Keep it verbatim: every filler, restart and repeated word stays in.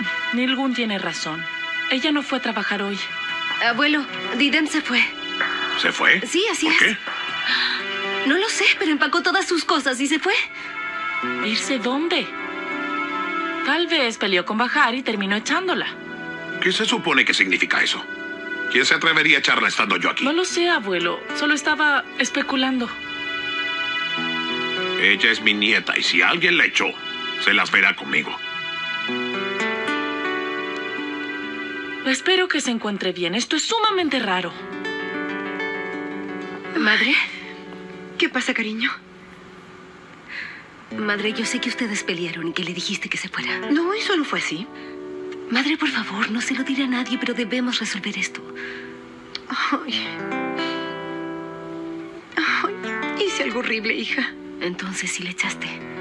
Nilgun tiene razón. Ella no fue a trabajar hoy. Abuelo, Didem se fue. ¿Se fue? Sí, así ¿Por es. qué? No lo sé, pero empacó todas sus cosas y se fue. ¿Irse dónde? Tal vez peleó con Bahar y terminó echándola. ¿Qué se supone que significa eso? ¿Quién se atrevería a echarla estando yo aquí? No lo sé, abuelo. Solo estaba especulando. Ella es mi nieta y si alguien la echó, se las verá conmigo. Espero que se encuentre bien. Esto es sumamente raro. ¿Madre? ¿Qué pasa, cariño? Madre, yo sé que ustedes pelearon y que le dijiste que se fuera. No, eso no fue así. Madre, por favor, no se lo diré a nadie, pero debemos resolver esto. Ay. Ay, hice algo horrible, hija. Entonces, ¿sí le echaste?